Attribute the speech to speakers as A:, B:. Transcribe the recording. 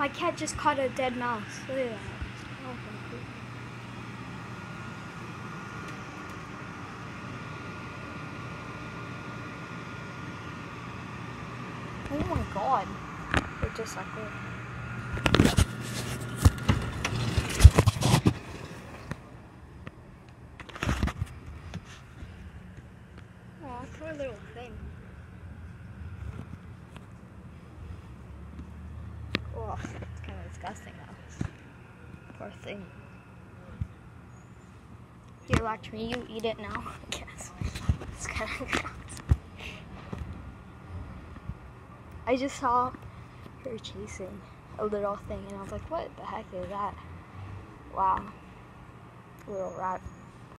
A: My cat just caught a dead mouse. Look at that. Oh my god. It just sucked it. Aw, poor little thing. Oh, it's kind of disgusting though. Poor thing. Here, watch me. You eat it now. Yes. It's kind of gross. I just saw her chasing a little thing, and I was like, what the heck is that? Wow. Little rat.